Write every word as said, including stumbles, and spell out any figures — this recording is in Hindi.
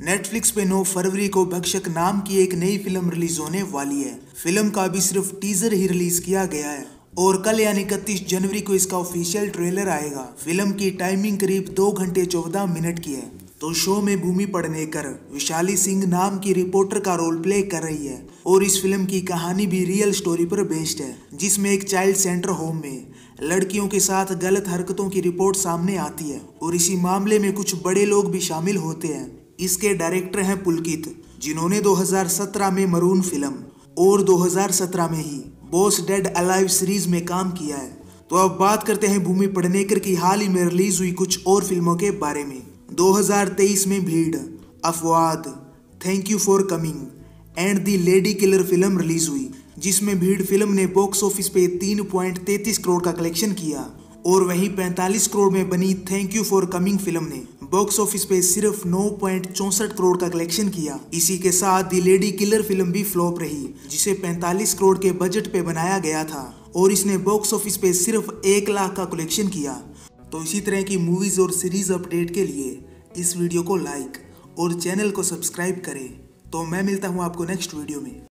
नेटफ्लिक्स पे नौ फरवरी को भक्षक नाम की एक नई फिल्म रिलीज होने वाली है। फिल्म का अभी सिर्फ टीजर ही रिलीज किया गया है और कल यानी इकतीस जनवरी को इसका ऑफिशियल ट्रेलर आएगा। फिल्म की टाइमिंग करीब दो घंटे चौदह मिनट की है। तो शो में भूमि पेडनेकर विशाली सिंह नाम की रिपोर्टर का रोल प्ले कर रही है और इस फिल्म की कहानी भी रियल स्टोरी पर बेस्ड है, जिसमें एक चाइल्ड सेंटर होम में लड़कियों के साथ गलत हरकतों की रिपोर्ट सामने आती है और इसी मामले में कुछ बड़े लोग भी शामिल होते हैं। इसके डायरेक्टर हैं पुलकित, जिन्होंने दो हज़ार सत्रह में मरून फिल्म और दो हज़ार सत्रह में ही बॉस डेड अलाइव सीरीज में काम किया है। तो अब बात करते हैं भूमि पेडनेकर की हाल ही में रिलीज हुई कुछ और फिल्मों के बारे में। दो हज़ार तेईस में भीड़, अफवाद, thank you for coming and the lady killer film release हुई, जिसमें भीड़ फिल्म ने बॉक्स ऑफिस पे तीन पॉइंट तैंतीस करोड़ का कलेक्शन किया और वहीं पैंतालीस करोड़ में बनी thank you for coming film ने बॉक्स ऑफिस पे सिर्फ नौ पॉइंट चौसठ करोड़ का कलेक्शन किया। इसी के साथ दी लेडी किलर फिल्म भी फ्लॉप रही, जिसे पैंतालीस करोड़ के बजट पे बनाया गया था और इसने बॉक्स ऑफिस पे सिर्फ एक लाख का कलेक्शन किया। तो इसी तरह की मूवीज और सीरीज अपडेट के लिए इस वीडियो को लाइक और चैनल को सब्सक्राइब करें। तो मैं मिलता हूँ आपको नेक्स्ट वीडियो में।